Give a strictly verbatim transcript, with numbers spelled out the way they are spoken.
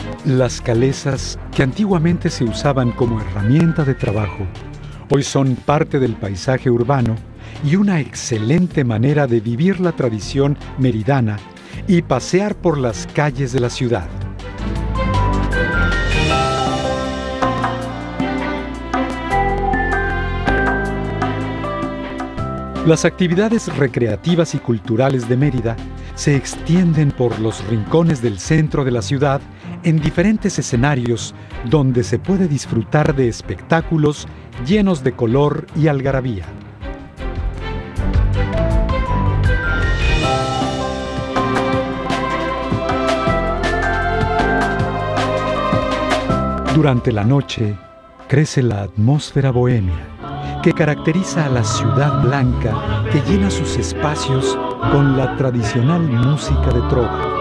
Las calesas, que antiguamente se usaban como herramienta de trabajo, hoy son parte del paisaje urbano y una excelente manera de vivir la tradición meridana y pasear por las calles de la ciudad. Las actividades recreativas y culturales de Mérida se extienden por los rincones del centro de la ciudad en diferentes escenarios donde se puede disfrutar de espectáculos llenos de color y algarabía. Durante la noche crece la atmósfera bohemia, que caracteriza a la ciudad blanca que llena sus espacios con la tradicional música de trova.